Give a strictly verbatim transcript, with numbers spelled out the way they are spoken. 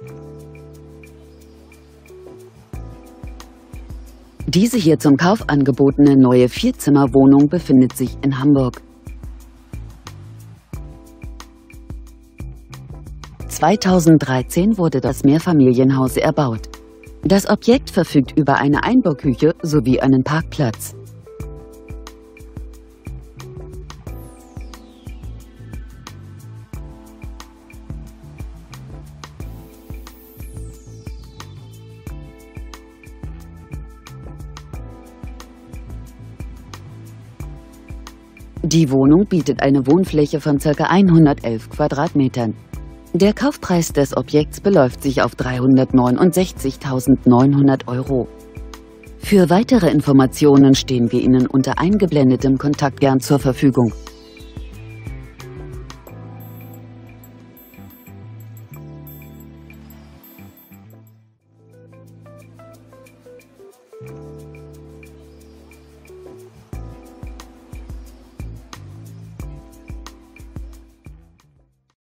Diese hier zum Kauf angebotene neue Vierzimmerwohnung befindet sich in Hamburg. zweitausenddreizehn wurde das Mehrfamilienhaus erbaut. Das Objekt verfügt über eine Einbauküche sowie einen Parkplatz. Die Wohnung bietet eine Wohnfläche von ca. hundertelf Quadratmetern. Der Kaufpreis des Objekts beläuft sich auf dreihundertneunundsechzigtausendneunhundert Euro. Für weitere Informationen stehen wir Ihnen unter eingeblendetem Kontakt gern zur Verfügung. you